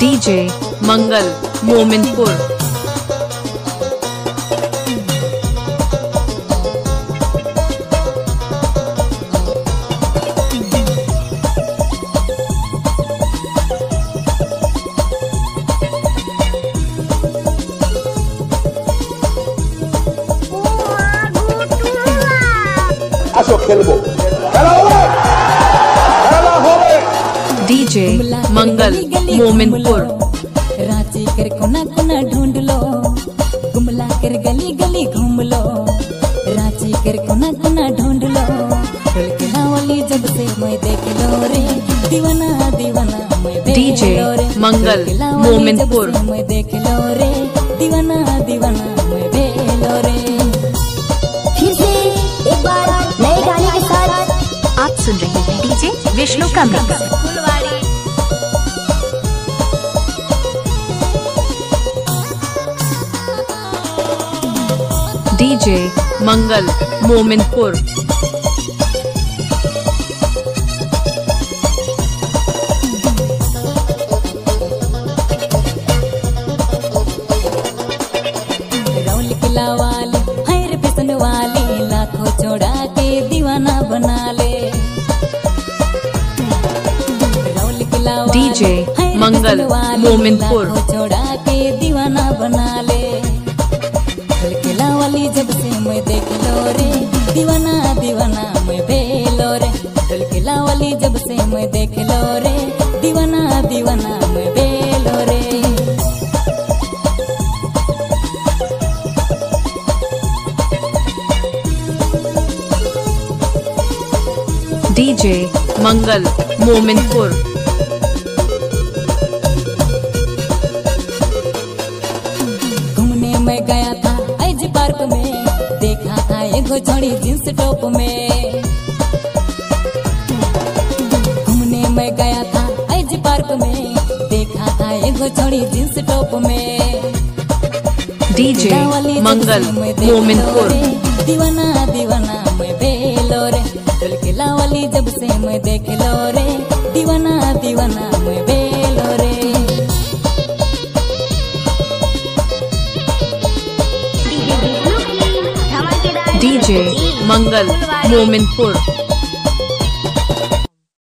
DJ Mangal Mominpur. खेलबो DJ Mangal Mominpur. Ranchi कर कोना कोना ढूंढ लो, गुमला कर गली गली घूम लो। रांची कर कोना कोना ढूंढ लो, ढोलकला वाली जब से मैं देख लो रे, दीवाना दीवाना मैं डीजे मंगल मोमिनपुर। मैं देख लो रे, दीवाना दीवाना मैं बेलो रे। फिर से एक बार नए गाने के साथ आप सुन रहे हैं डीजे विष्णु का मिक्स। डीजे मंगल मोमिनपुर। रौल किला वाली हैर फिसन वाली, लाखों छोड़ा के दीवाना बना ले। रौल किला वाली डीजे मंगल मोमिनपुर। लाखों छोड़ा के दीवाना बना ले। ढोलकला वाली जब से मैं देख लो रे, दीवाना दीवाना मैं बेलो रे। ढोलकला वाली जब से मैं देख लो रे, दीवाना दीवाना मैं बेलो रे। डीजे मंगल मोमिनपुर। घूमने में गया था ऐज पार्क में, देखा था एगो छोड़ी जींस टॉप में। घूमने में गया था ऐज पार्क में, देखा था एगो छोड़ी जींस टॉप में। डीजे मंगल मोमिनपुर। दीवाना दीवाना मैं बेलो रे, ढोलकला वाली जब से मैं देख लो रे, दीवाना दीवाना मैं बेलो रे। डीजे मंगल मोमिनपुर।